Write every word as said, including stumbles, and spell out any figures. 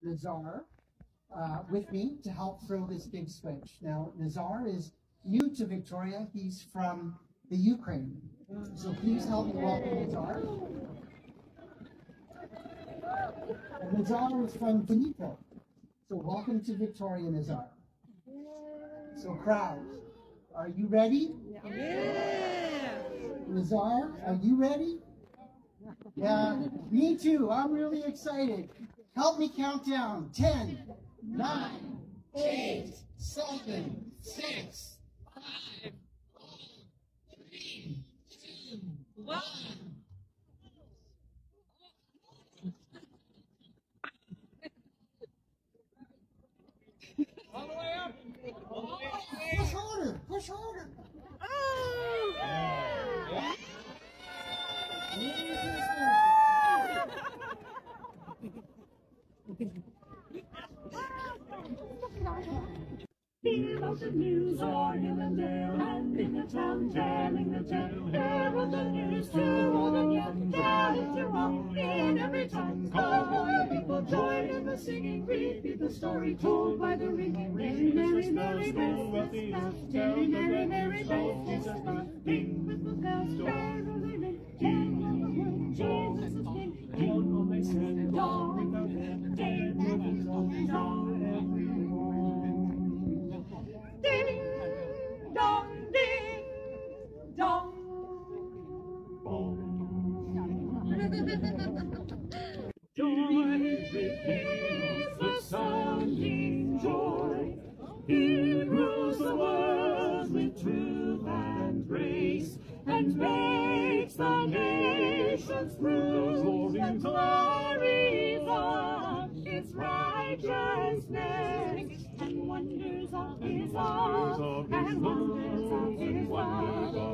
Nazar uh, with me to help throw this big switch. Now, Nazar is new to Victoria. He's from the Ukraine. So please help me welcome Nazar. And Nazar is from Dnipro. So welcome to Victoria, Nazar. So crowd, are you ready? Yeah. Nazar, are you ready? Yeah, me too. I'm really excited. Help me count down. Ten, nine, eight, seven, six, five, four, three, two, one. All the way up. All the way up. Push harder. Push harder. Oh! Yeah. Hear about the news on hill and dale, and in the town telling the tale. Hear about the news to all and young, tell it to all in every tongue. Call all the people, join in the singing, repeat the story told by the ringing. Merry, merry, merry, merry, merry, merry, merry, merry, ding with the bells, caroling, ding on the world, Jesus is king. Ding on they said, dong, ding, ding, dong, ding, dong, ding, dong, joy is the sounding joy. He rules the world with truth and grace, and makes the nations prove the glories of His righteousness, and wonders of His love, and wonders of His love.